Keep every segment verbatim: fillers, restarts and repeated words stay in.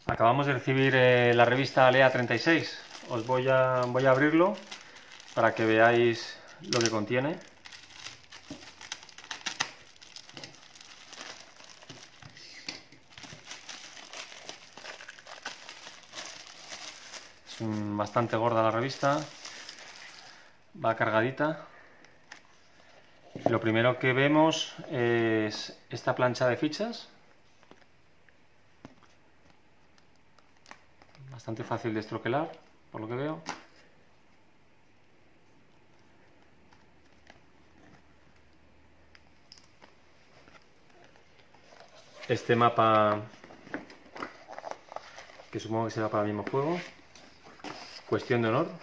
Acabamos de recibir eh, la revista Lea treinta y seis. Os voy a, voy a abrirlo para que veáis lo que contiene. Es un, bastante gorda la revista, va cargadita. Lo primero que vemos es esta plancha de fichas. Bastante fácil de estroquelar, por lo que veo. Este mapa, que supongo que será para el mismo juego. Cuestión de honor.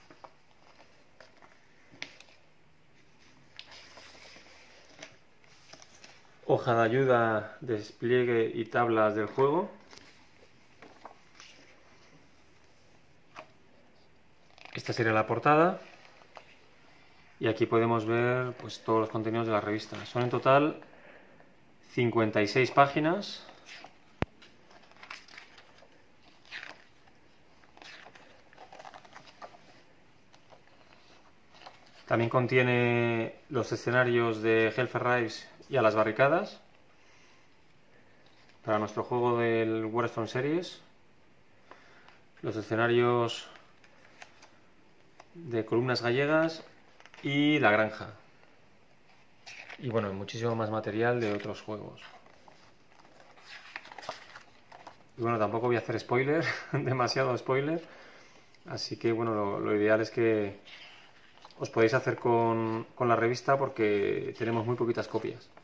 Hoja de ayuda, despliegue y tablas del juego. Esta sería la portada. Y aquí podemos ver pues todos los contenidos de la revista. Son en total cincuenta y seis páginas. También contiene los escenarios de Hell for Rise y A las barricadas para nuestro juego del Warzone Series. Los escenarios de Columnas Gallegas y La Granja. Y bueno, muchísimo más material de otros juegos. Y bueno, tampoco voy a hacer spoiler, demasiado spoiler. Así que bueno, lo, lo ideal es que os podéis hacer con, con la revista porque tenemos muy poquitas copias.